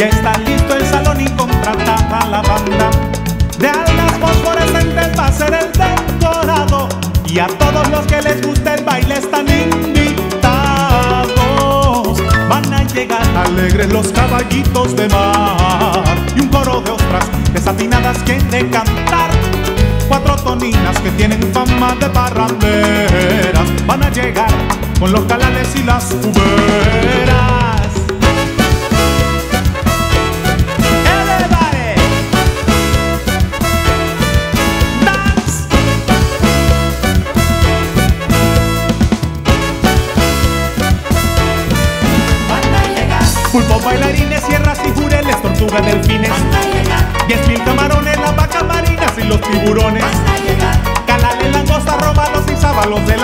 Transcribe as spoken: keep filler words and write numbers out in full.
Ya está listo el salón y contratada la banda. De algas fosforescentes va a ser el decorado, y a todos los que les guste el baile están invitados. Van a llegar alegres los caballitos de mar, y un coro de ostras desafinadas quiere cantar. Cuatro toninas que tienen fama de parranderas van a llegar con los calales y las cuberas. Pulpo, bailarines, sierras y jureles, tortugas, delfines. Diez mil camarones, las vacas marinas y los tiburones. Calales, langosta, róbalos y sábalos de la